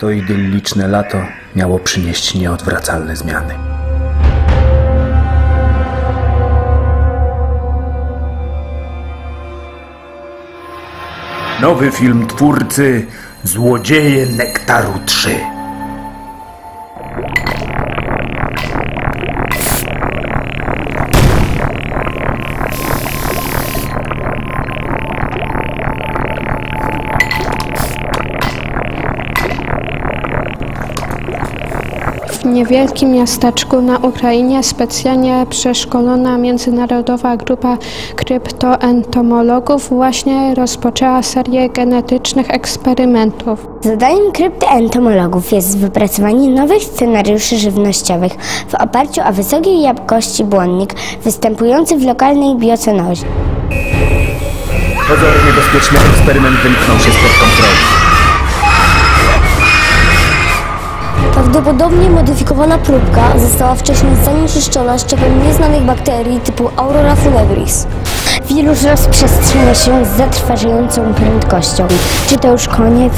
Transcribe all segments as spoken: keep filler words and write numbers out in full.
To idylliczne lato miało przynieść nieodwracalne zmiany. Nowy film twórcy Złodzieje Nektaru trzy. W niewielkim miasteczku na Ukrainie specjalnie przeszkolona międzynarodowa grupa kryptoentomologów właśnie rozpoczęła serię genetycznych eksperymentów. Zadaniem kryptoentomologów jest wypracowanie nowych scenariuszy żywnościowych w oparciu o wysokiej jakości błonnik występujący w lokalnej biocenozie. Pozory niebezpieczny eksperyment wymknął się spod kontroli. Prawdopodobnie modyfikowana próbka została wcześniej zanieczyszczona szczepem nieznanych bakterii typu Aurora funebris. Wirus rozprzestrzenia się z zatrważającą prędkością. Czy to już koniec?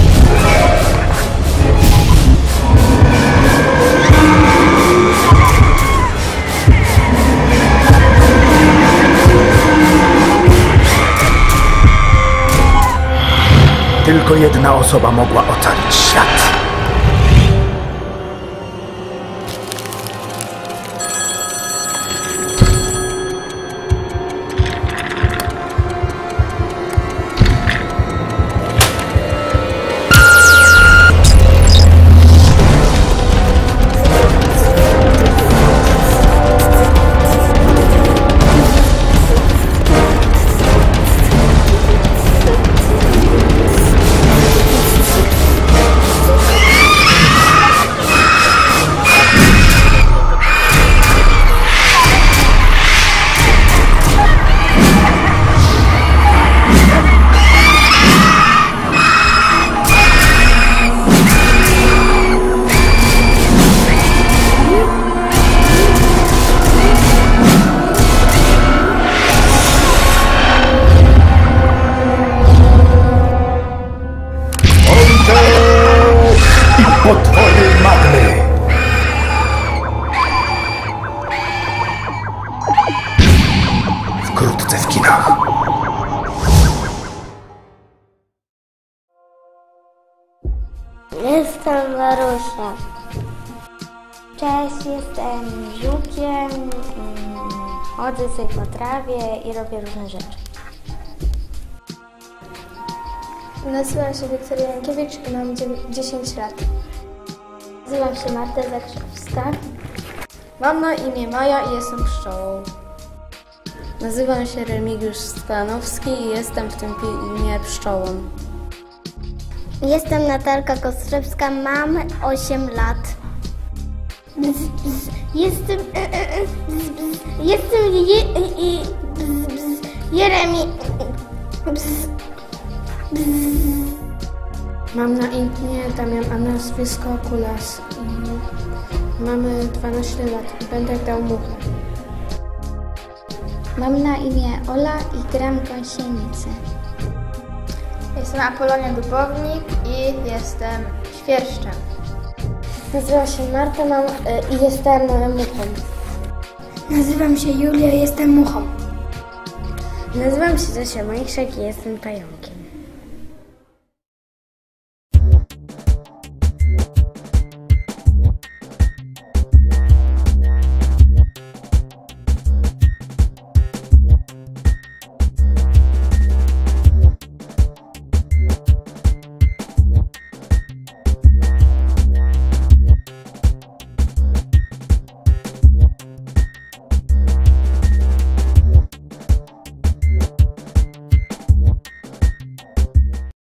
Tylko jedna osoba mogła ocalić świat. Potwory magmy! Wkrótce w kinach. Jestem Marusia. Cześć, jestem żukiem, chodzę sobie po trawie i robię różne rzeczy. Nazywam się Wiktoria Jankiewicz i mam dziesięć lat. Nazywam się Marta Zakrzewska. Mam na imię Maja i jestem pszczołą. Nazywam się Remigiusz Stanowski i jestem w tym filmie pszczołą. Jestem Natalka Kostrzewska, mam osiem lat. Jestem... Jestem je, je, Jeremi... Mam na imię Damian, a nazwisko Kulas. Mamy dwanaście lat i będę grał muchę. Mam na imię Ola i gram gąsienicę. Jestem Apolonia Dubownik i jestem świerszczem. Nazywam się Marta mam, i jestem muchą. Nazywam się Julia i jestem muchą. Nazywam się Zosia Majszak i jestem pająkiem.